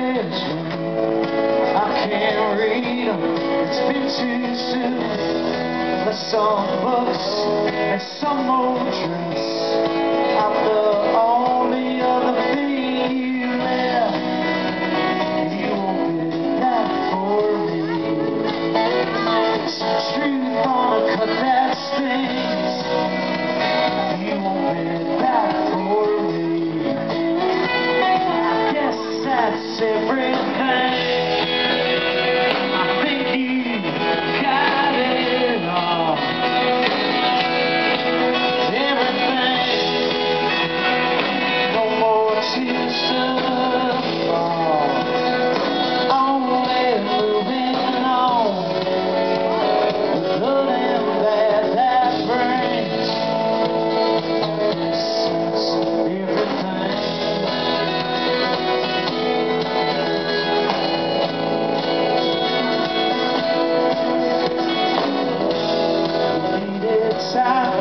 bedroom. I can't read them, it's been too soon. Let's some books and some more drinks. I'm the only other thing you left. You won't be back for me. Some truth on a cut that stings. You won't be back for me. I guess that's everything. I think you got it all. Everything. No more tears to fall. Only moving on. The good and bad that brings. Everything. Needed time.